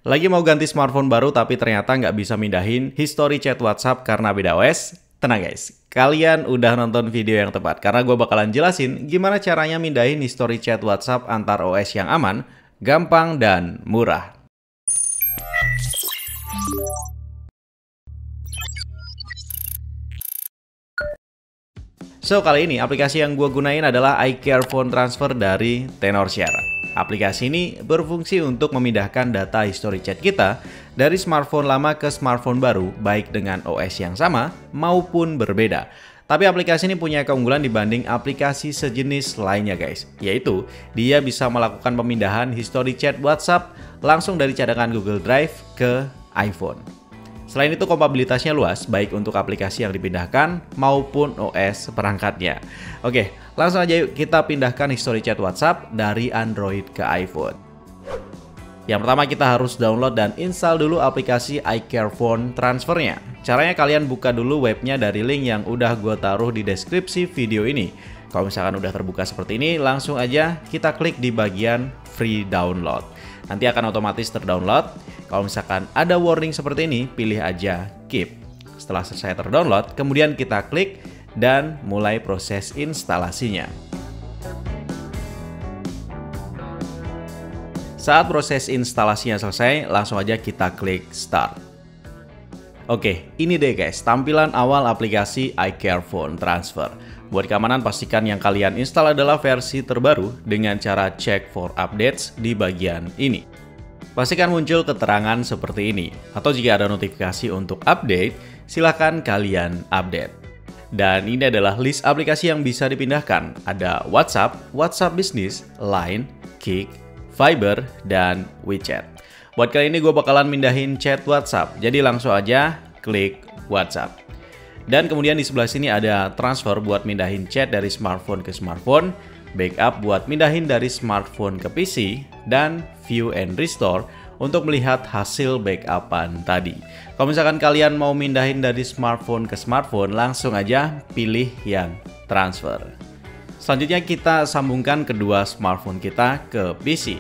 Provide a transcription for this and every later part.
Lagi mau ganti smartphone baru tapi ternyata nggak bisa mindahin history chat WhatsApp karena beda OS? Tenang guys, kalian udah nonton video yang tepat karena gue bakalan jelasin gimana caranya mindahin history chat WhatsApp antar OS yang aman, gampang, dan murah. So, kali ini aplikasi yang gue gunain adalah iCare Phone Transfer dari Tenorshare. Aplikasi ini berfungsi untuk memindahkan data history chat kita dari smartphone lama ke smartphone baru, baik dengan OS yang sama maupun berbeda. Tapi aplikasi ini punya keunggulan dibanding aplikasi sejenis lainnya guys, yaitu dia bisa melakukan pemindahan history chat WhatsApp langsung dari cadangan Google Drive ke iPhone. Selain itu kompatibilitasnya luas, baik untuk aplikasi yang dipindahkan maupun OS perangkatnya. Oke, langsung aja yuk kita pindahkan history chat WhatsApp dari Android ke iPhone. Yang pertama kita harus download dan install dulu aplikasi iCare Phone Transfer-nya. Caranya kalian buka dulu webnya dari link yang udah gue taruh di deskripsi video ini. Kalau misalkan udah terbuka seperti ini, langsung aja kita klik di bagian free download. Nanti akan otomatis terdownload. Kalau misalkan ada warning seperti ini, pilih aja keep. Setelah selesai terdownload, kemudian kita klik dan mulai proses instalasinya. Saat proses instalasinya selesai, langsung aja kita klik start. Oke, ini deh guys, tampilan awal aplikasi iCare Phone Transfer. Buat keamanan, pastikan yang kalian install adalah versi terbaru dengan cara check for updates di bagian ini. Pastikan muncul keterangan seperti ini, atau jika ada notifikasi untuk update, silahkan kalian update. Dan ini adalah list aplikasi yang bisa dipindahkan. Ada WhatsApp, WhatsApp Business, Line, Kik, Viber, dan WeChat. Buat kali ini gue bakalan mindahin chat WhatsApp, jadi langsung aja klik WhatsApp. Dan kemudian di sebelah sini ada transfer buat mindahin chat dari smartphone ke smartphone, backup buat mindahin dari smartphone ke PC, dan view and restore untuk melihat hasil backupan tadi. Kalau misalkan kalian mau mindahin dari smartphone ke smartphone, langsung aja pilih yang transfer. Selanjutnya kita sambungkan kedua smartphone kita ke PC.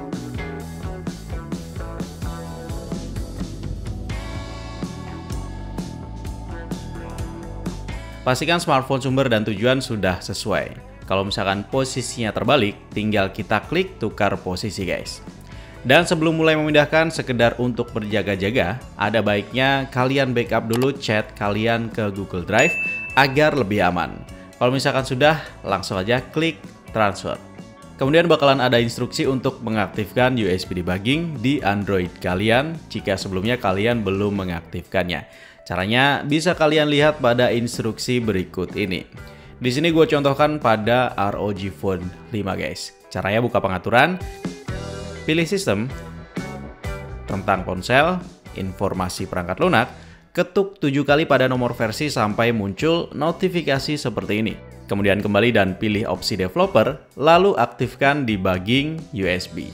Pastikan smartphone sumber dan tujuan sudah sesuai. Kalau misalkan posisinya terbalik, tinggal kita klik tukar posisi guys. Dan sebelum mulai memindahkan, sekedar untuk berjaga-jaga, ada baiknya kalian backup dulu chat kalian ke Google Drive agar lebih aman. Kalau misalkan sudah, langsung aja klik transfer. Kemudian bakalan ada instruksi untuk mengaktifkan USB debugging di Android kalian jika sebelumnya kalian belum mengaktifkannya. Caranya bisa kalian lihat pada instruksi berikut ini. Di sini gue contohkan pada ROG Phone 5 guys. Caranya buka pengaturan, pilih sistem, tentang ponsel, informasi perangkat lunak, ketuk 7 kali pada nomor versi sampai muncul notifikasi seperti ini. Kemudian kembali dan pilih opsi developer, lalu aktifkan debugging USB.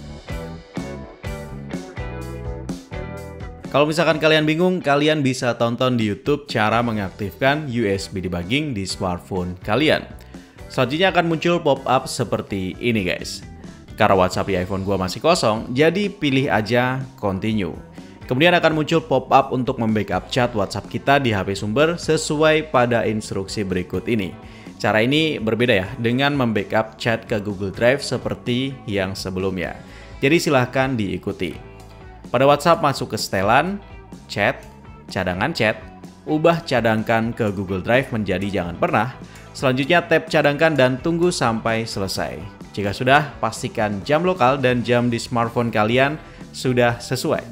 Kalau misalkan kalian bingung, kalian bisa tonton di YouTube cara mengaktifkan USB debugging di smartphone kalian. Selanjutnya akan muncul pop-up seperti ini guys. Karena WhatsApp di iPhone gua masih kosong, jadi pilih aja continue. Kemudian akan muncul pop-up untuk membackup chat WhatsApp kita di HP sumber sesuai pada instruksi berikut ini. Cara ini berbeda ya dengan membackup chat ke Google Drive seperti yang sebelumnya. Jadi silahkan diikuti. Pada WhatsApp masuk ke setelan, chat, cadangan chat, ubah cadangkan ke Google Drive menjadi jangan pernah. Selanjutnya tap cadangkan dan tunggu sampai selesai. Jika sudah, pastikan jam lokal dan jam di smartphone kalian sudah sesuai.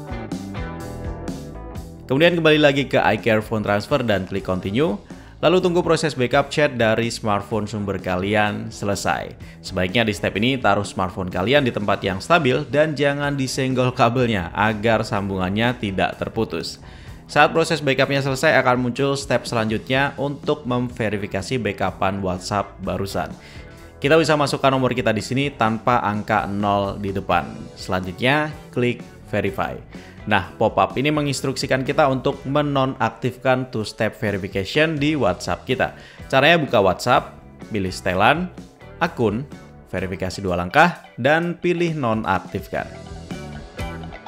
Kemudian kembali lagi ke iCare Phone Transfer dan klik continue. Lalu tunggu proses backup chat dari smartphone sumber kalian selesai. Sebaiknya di step ini taruh smartphone kalian di tempat yang stabil dan jangan disenggol kabelnya agar sambungannya tidak terputus. Saat proses backupnya selesai akan muncul step selanjutnya untuk memverifikasi backupan WhatsApp barusan. Kita bisa masukkan nomor kita di sini tanpa angka 0 di depan. Selanjutnya klik verify. Nah, pop-up ini menginstruksikan kita untuk menonaktifkan two-step verification di WhatsApp kita. Caranya buka WhatsApp, pilih setelan, akun, verifikasi 2 langkah, dan pilih nonaktifkan.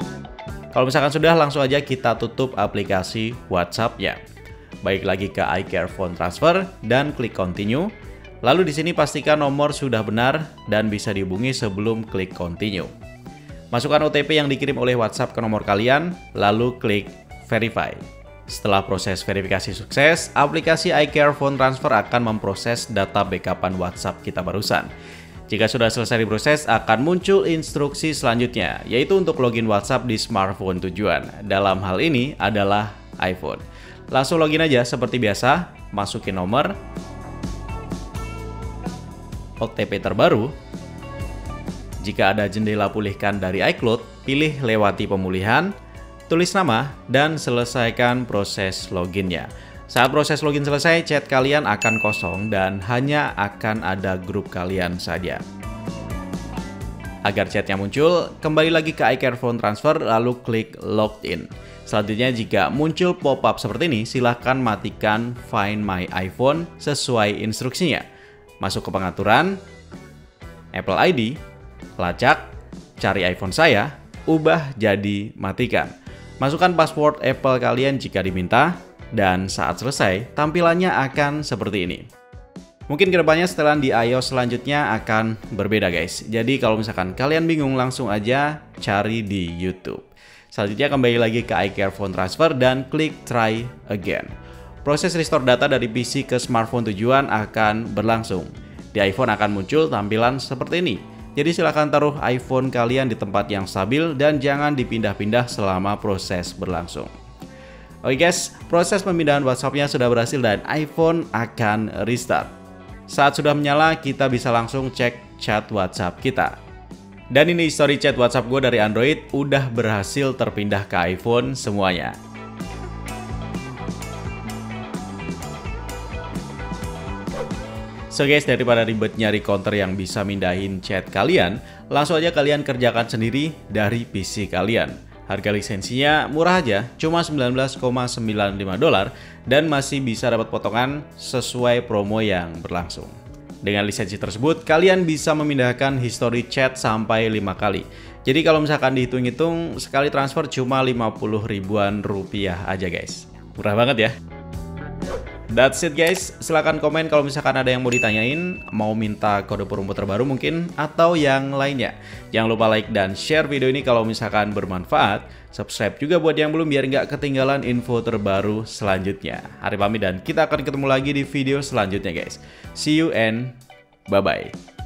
Kalau misalkan sudah, langsung aja kita tutup aplikasi WhatsApp-nya. Baik lagi ke iCare Phone Transfer dan klik continue. Lalu di sini pastikan nomor sudah benar dan bisa dihubungi sebelum klik continue. Masukkan OTP yang dikirim oleh WhatsApp ke nomor kalian, lalu klik verify. Setelah proses verifikasi sukses, aplikasi iCare Phone Transfer akan memproses data backupan WhatsApp kita barusan. Jika sudah selesai diproses, akan muncul instruksi selanjutnya, yaitu untuk login WhatsApp di smartphone tujuan. Dalam hal ini adalah iPhone. Langsung login aja seperti biasa, masukin nomor, OTP terbaru. Jika ada jendela pulihkan dari iCloud, pilih lewati pemulihan, tulis nama, dan selesaikan proses loginnya. Saat proses login selesai, chat kalian akan kosong dan hanya akan ada grup kalian saja. Agar chatnya muncul, kembali lagi ke iCare Phone Transfer lalu klik Logged In. Selanjutnya jika muncul pop-up seperti ini, silahkan matikan Find My iPhone sesuai instruksinya. Masuk ke pengaturan, Apple ID, lacak, cari iPhone saya, ubah jadi matikan. Masukkan password Apple kalian jika diminta, dan saat selesai, tampilannya akan seperti ini. Mungkin kedepannya setelan di iOS selanjutnya akan berbeda guys. Jadi kalau misalkan kalian bingung, langsung aja cari di YouTube. Selanjutnya kembali lagi ke iCare Phone Transfer dan klik Try Again. Proses restore data dari PC ke smartphone tujuan akan berlangsung. Di iPhone akan muncul tampilan seperti ini. Jadi silahkan taruh iPhone kalian di tempat yang stabil dan jangan dipindah-pindah selama proses berlangsung. Oke guys, proses pemindahan WhatsApp-nya sudah berhasil dan iPhone akan restart. Saat sudah menyala, kita bisa langsung cek chat WhatsApp kita. Dan ini history chat WhatsApp gue dari Android udah berhasil terpindah ke iPhone semuanya. So guys, daripada ribet nyari counter yang bisa mindahin chat kalian, langsung aja kalian kerjakan sendiri dari PC kalian. Harga lisensinya murah aja, cuma $19,95 dan masih bisa dapat potongan sesuai promo yang berlangsung. Dengan lisensi tersebut, kalian bisa memindahkan history chat sampai 5 kali. Jadi kalau misalkan dihitung-hitung, sekali transfer cuma 50 ribuan rupiah aja guys. Murah banget ya. That's it guys, silahkan komen kalau misalkan ada yang mau ditanyain, mau minta kode promo terbaru mungkin, atau yang lainnya. Jangan lupa like dan share video ini kalau misalkan bermanfaat, subscribe juga buat yang belum biar nggak ketinggalan info terbaru selanjutnya. Hari pamit dan kita akan ketemu lagi di video selanjutnya guys. See you and bye-bye.